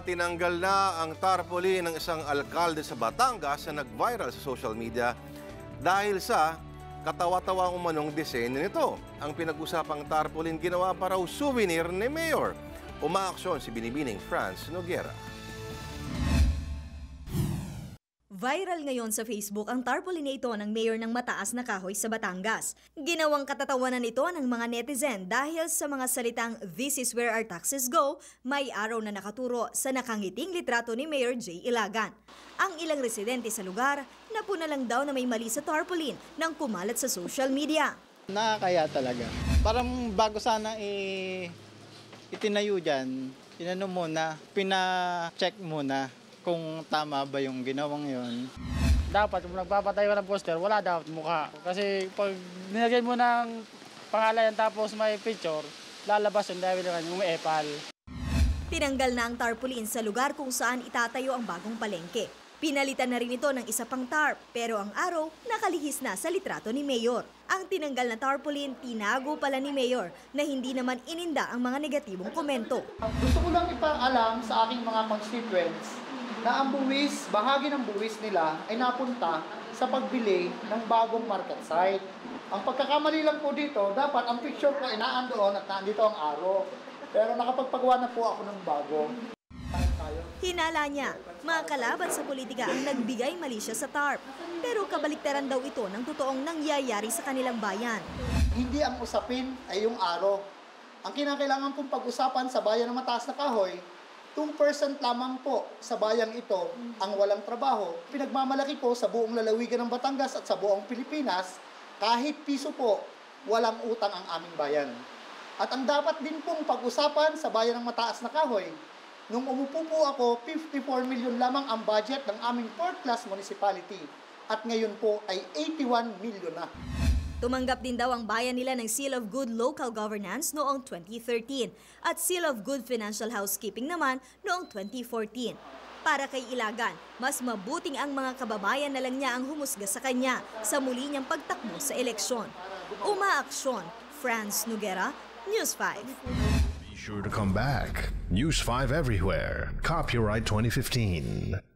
tinanggal na ang tarpaulin ng isang alkalde sa Batangas na nag-viral sa social media dahil sa katawa-tawa umanong disenyo nito. Ang pinag-usapang tarpaulin ginawa para souvenir ni Mayor. Umaaksyon si Binibining Franz Noguera. Viral ngayon sa Facebook ang tarpaulin na ito ng mayor ng Mataas na Kahoy sa Batangas. Ginawang katatawanan ito ng mga netizen dahil sa mga salitang "This is where our taxes go", may araw na nakaturo sa nakangiting litrato ni Mayor J. Ilagan. Ang ilang residente sa lugar, napuna lang daw na may mali sa tarpaulin nang kumalat sa social media. Nakakaya talaga. Parang bago sana itinayo dyan, pina-check muna kung tama ba yung ginawang yon. Dapat kung nagpapatayo ka ng poster, wala dapat mukha. Kasi pag nilagay mo ng pangalan tapos may picture, lalabas yung dahil yung may epal. Tinanggal na ang tarpaulin sa lugar kung saan itatayo ang bagong palengke. Pinalitan na rin ito ng isa pang tarp, pero ang araw nakalihis na sa litrato ni Mayor. Ang tinanggal na tarpaulin, tinago pala ni Mayor na hindi naman ininda ang mga negatibong komento. Gusto ko lang ipaalam sa aking mga constituents na ang buwis, bahagi ng buwis nila ay napunta sa pagbili ng bagong market site. Ang pagkakamali lang po dito, dapat ang picture ko ay naandoon at nandito ang araw. Pero nakapagpagawa na po ako ng bago. Hinala niya, mga kalaban sa politika ang nagbigay mali siya sa TARP. Pero kabaliktaran daw ito ng totoong nangyayari sa kanilang bayan. Hindi ang usapin ay yung araw. Ang kinakailangan pong pag-usapan sa bayan ng Mataas na Kahoy, 2% lamang po sa bayang ito ang walang trabaho. Pinagmamalaki po sa buong lalawigan ng Batangas at sa buong Pilipinas, kahit piso po, walang utang ang aming bayan. At ang dapat din pong pag-usapan sa bayan ng Mataas na Kahoy, nung umupo po ako, 54 million lamang ang budget ng aming 4th class municipality. At ngayon po ay 81 million na. Tumanggap din daw ang bayan nila ng Seal of Good Local Governance noong 2013 at Seal of Good Financial Housekeeping naman noong 2014. Para kay Ilagan, mas mabuting ang mga kababayan na lang niya ang humusga sa kanya sa muli niyang pagtakbo sa eleksyon. Umaaksyon, Franz Noguera, News 5. Be sure to come back. News 5 everywhere. Copyright 2015.